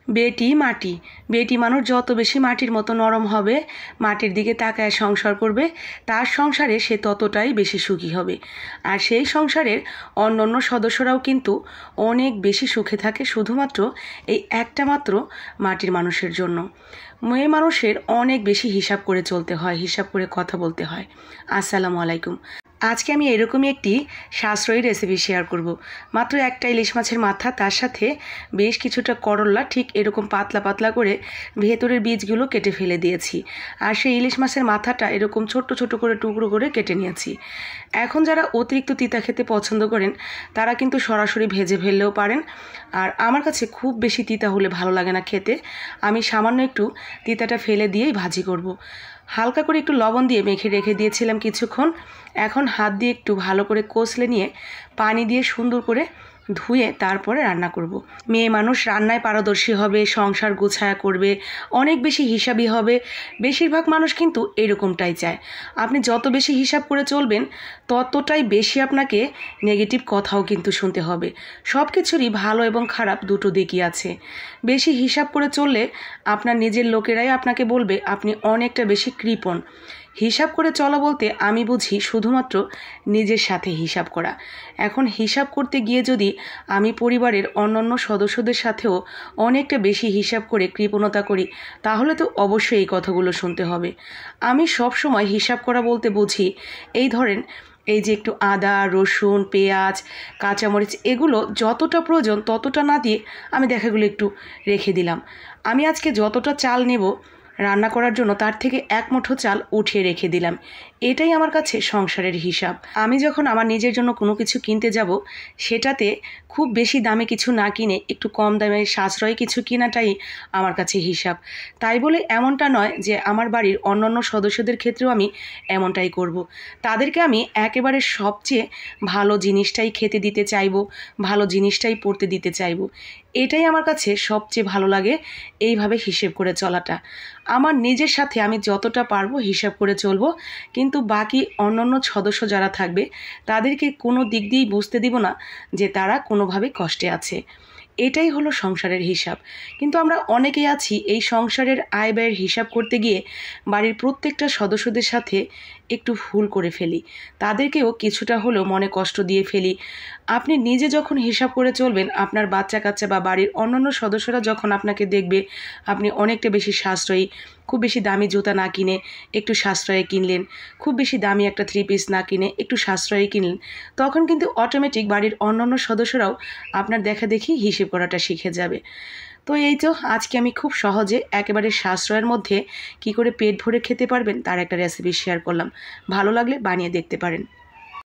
বেটি মাটি। বেটি মানুষ যত বেশি মাটির মতো নরম হবে, মাটির দিকে তাকায় সংসার করবে, তার সংসারে সে ততটাই বেশি সুখী হবে। আর সেই সংসারের অন্যান্য সদস্যরাও কিন্তু অনেক বেশি সুখে থাকে শুধুমাত্র এই একটা মাত্র মাটির মানুষের জন্য। মেয়ে মানুষের অনেক বেশি হিসাব করে চলতে হয়, হিসাব করে কথা বলতে হয়। আসসালামু আলাইকুম। আজকে আমি এরকমই একটি সাশ্রয়ী রেসিপি শেয়ার করব। মাত্র একটা ইলিশ মাছের মাথা, তার সাথে বেশ কিছুটা করলা, ঠিক এরকম পাতলা পাতলা করে ভেতরের বীজগুলো কেটে ফেলে দিয়েছি। আর সেই ইলিশ মাছের মাথাটা এরকম ছোট্ট ছোট করে টুকরো করে কেটে নিয়েছি। এখন যারা অতিরিক্ত তিতা খেতে পছন্দ করেন তারা কিন্তু সরাসরি ভেজে ফেললেও পারেন। আর আমার কাছে খুব বেশি তিতা হলে ভালো লাগে না খেতে, আমি সামান্য একটু তিতাটা ফেলে দিয়েই ভাজি করব। হালকা করে একটু লবণ দিয়ে মেখে রেখে দিয়েছিলাম কিছুক্ষণ। এখন হাত দিয়ে একটু ভালো করে কষলে নিয়ে পানি দিয়ে সুন্দর করে ধুয়ে তারপরে রান্না করব। মেয়ে মানুষ রান্নায় পারদর্শী হবে, সংসার গোছায়া করবে, অনেক বেশি হিসাবি হবে। বেশিরভাগ মানুষ কিন্তু এরকমটাই চায়। আপনি যত বেশি হিসাব করে চলবেন ততটাই বেশি আপনাকে নেগেটিভ কথাও কিন্তু শুনতে হবে। সব কিছুরই ভালো এবং খারাপ দুটো দিকই আছে। বেশি হিসাব করে চললে আপনার নিজের লোকেরাই আপনাকে বলবে আপনি অনেকটা বেশি কৃপণ। হিসাব করে চলা বলতে আমি বুঝি শুধুমাত্র নিজের সাথে হিসাব করা। এখন হিসাব করতে গিয়ে যদি আমি পরিবারের অন্যান্য সদস্যদের সাথেও অনেকটা বেশি হিসাব করে কৃপণতা করি, তাহলে তো অবশ্যই এই কথাগুলো শুনতে হবে। আমি সব সময় হিসাব করা বলতে বুঝি এই ধরেন এই যে একটু আদা, রসুন, পেঁয়াজ, কাঁচামরিচ এগুলো যতটা প্রয়োজন ততটা না দিয়ে আমি দেখাগুলো একটু রেখে দিলাম। আমি আজকে যতটা চাল নেব রান্না করার জন্য তার থেকে এক মুঠো চাল উঠিয়ে রেখে দিলাম। এটাই আমার কাছে সংসারের হিসাব। আমি যখন আমার নিজের জন্য কোনো কিছু কিনতে যাব সেটাতে খুব বেশি দামে কিছু না কিনে একটু কম দামে সাশ্রয়ী কিছু কেনাটাই আমার কাছে হিসাব। তাই বলে এমনটা নয় যে আমার বাড়ির অন্যান্য সদস্যদের ক্ষেত্রেও আমি এমনটাই করব। তাদেরকে আমি একেবারে সবচেয়ে ভালো জিনিসটাই খেতে দিতে চাইবো, ভালো জিনিসটাই পরতে দিতে চাইবো। এটাই আমার কাছে সবচেয়ে ভালো লাগে, এইভাবে হিসেব করে চলাটা। আমার নিজের সাথে আমি যতটা পারবো হিসাব করে চলবো, কিন্তু বাকি অন্যান্য সদস্য যারা থাকবে তাদেরকে কোনো দিক দিয়েই বুঝতে দিব না যে তারা কোনোভাবে কষ্টে আছে। এটাই হলো সংসারের হিসাব। কিন্তু আমরা অনেকেই আছি এই সংসারের আয় ব্যয়ের হিসাব করতে গিয়ে বাড়ির প্রত্যেকটা সদস্যদের সাথে একটু ভুল করে ফেলি, তাদেরকেও কিছুটা হলেও মনে কষ্ট দিয়ে ফেলি। আপনি নিজে যখন হিসাব করে চলবেন, আপনার বাচ্চা কাচ্চা বা বাড়ির অন্যান্য সদস্যরা যখন আপনাকে দেখবে আপনি অনেকটা বেশি সাশ্রয়ী, খুব বেশি দামি জুতা না কিনে একটু সাশ্রয়ে কিনলেন, খুব বেশি দামি একটা 3 পিস না কিনে একটু সাশ্রয়ে কিনলেন, তখন কিন্তু অটোমেটিক বাড়ির অন্যান্য সদস্যরাও আপনার দেখা দেখি হিসেব করাটা শিখে যাবে। তো এই তো আজকে আমি খুব সহজে একেবারে সাশ্রয়ের মধ্যে কি করে পেট ভরে খেতে পারবেন তার একটা রেসিপি শেয়ার করলাম। ভালো লাগলে বানিয়ে দেখতে পারেন।